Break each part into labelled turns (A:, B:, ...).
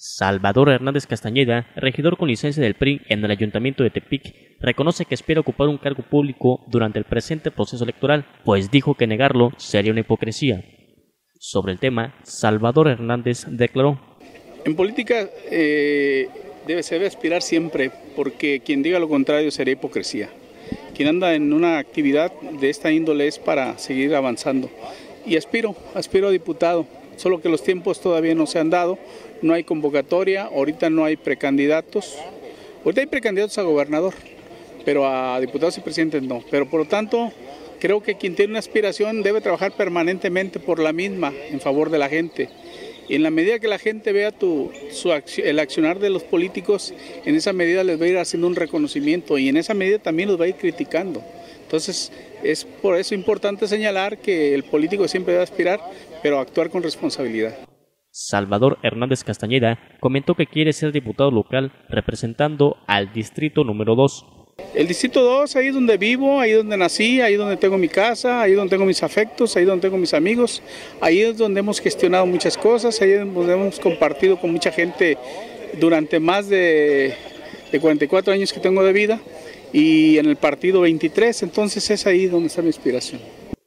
A: Salvador Hernández Castañeda, regidor con licencia del PRI en el Ayuntamiento de Tepic, reconoce que espera ocupar un cargo público durante el presente proceso electoral, pues dijo que negarlo sería una hipocresía. Sobre el tema, Salvador Hernández declaró:
B: En política se debe aspirar siempre, porque quien diga lo contrario sería hipocresía. Quien anda en una actividad de esta índole es para seguir avanzando. Y aspiro a diputado, solo que los tiempos todavía no se han dado, no hay convocatoria, ahorita no hay precandidatos. Ahorita hay precandidatos a gobernador, pero a diputados y presidentes no. Pero por lo tanto, creo que quien tiene una aspiración debe trabajar permanentemente por la misma, en favor de la gente. Y en la medida que la gente vea el accionar de los políticos, en esa medida les va a ir haciendo un reconocimiento y en esa medida también los va a ir criticando. Entonces, es por eso importante señalar que el político siempre debe aspirar, pero actuar con responsabilidad.
A: Salvador Hernández Castañeda comentó que quiere ser diputado local representando al distrito número 2.
B: El distrito 2, ahí es donde vivo, ahí es donde nací, ahí es donde tengo mi casa, ahí es donde tengo mis afectos, ahí es donde tengo mis amigos, ahí es donde hemos gestionado muchas cosas, ahí es donde hemos compartido con mucha gente durante más de 44 años que tengo de vida y en el partido 23, entonces es ahí donde está mi inspiración.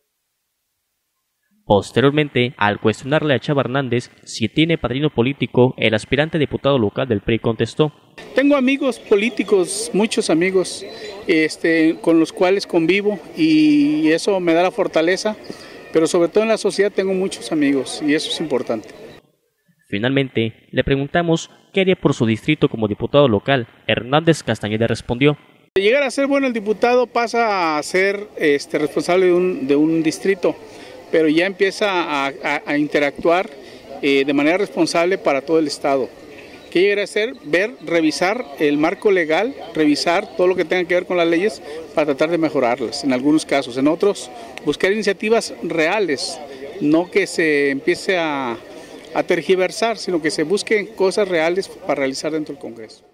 A: Posteriormente, al cuestionarle a Chava Hernández si tiene padrino político, el aspirante a diputado local del PRI contestó:
B: Tengo amigos políticos, muchos amigos con los cuales convivo y eso me da la fortaleza, pero sobre todo en la sociedad tengo muchos amigos y eso es importante.
A: Finalmente, le preguntamos qué haría por su distrito como diputado local. Hernández Castañeda respondió:
B: De llegar a ser bueno el diputado pasa a ser responsable de un distrito, pero ya empieza a interactuar de manera responsable para todo el estado. ¿Qué llegará a hacer? Revisar el marco legal, revisar todo lo que tenga que ver con las leyes para tratar de mejorarlas en algunos casos. En otros, buscar iniciativas reales, no que se empiece a tergiversar, sino que se busquen cosas reales para realizar dentro del Congreso.